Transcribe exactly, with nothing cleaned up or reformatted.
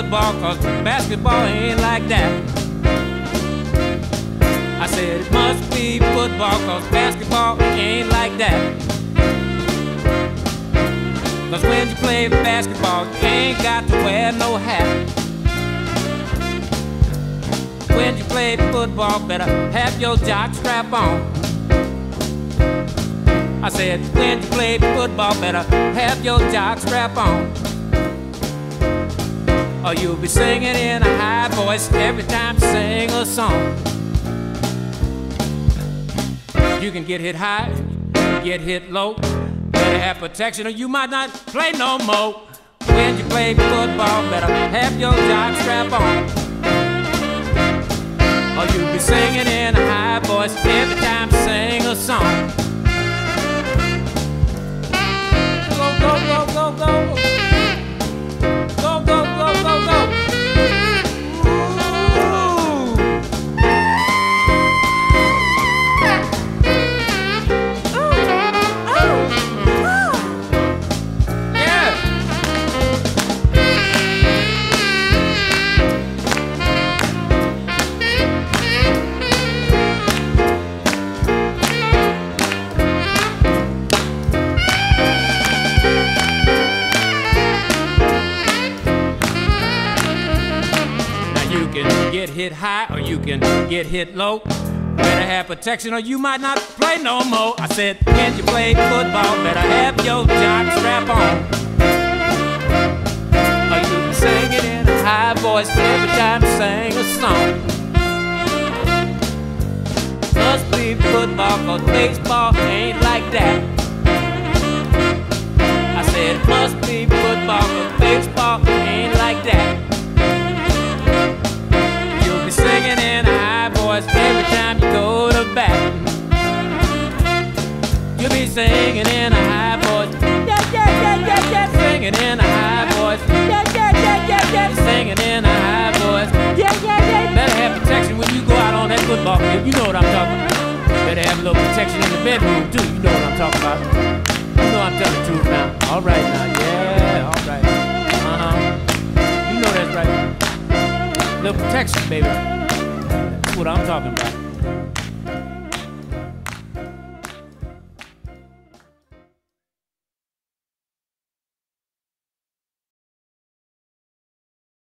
football, cause basketball ain't like that. I said it must be football, cause basketball ain't like that. Cause when you play basketball, you ain't got to wear no hat. When you play football, better have your jock strap on. I said, when you play football, better have your jock strap on, or you'll be singing in a high voice every time you sing a song. You can get hit high, get hit low, better have protection or you might not play no more. When you play football, better have your jock strap on, or you'll be singing in a high voice every time you sing a song. Go, go, go, go. Go, go, go, go, go. Get hit high or you can get hit low. Better have protection or you might not play no more. I said, when you play football, better have your jock strap on, or you can sing it in a high voice every time you sing a song. Must be football, cause baseball ain't like that. I said, it must be football, cause baseball ain't like that. Singing in a high voice every time you go to bat. You'll be singing in a high voice, yeah, yeah, yeah, yeah, yeah. Singing in a high voice, yeah, yeah, yeah, yeah, yeah. Singing in a high voice, yeah, yeah, yeah. Better have protection when you go out on that football field. You know what I'm talking about. Better have a little protection in the bedroom too. You know what I'm talking about. You know I'm telling the truth now. All right now, yeah, all right. Uh huh. You know that's right. Little protection, baby. That's what I'm talking about.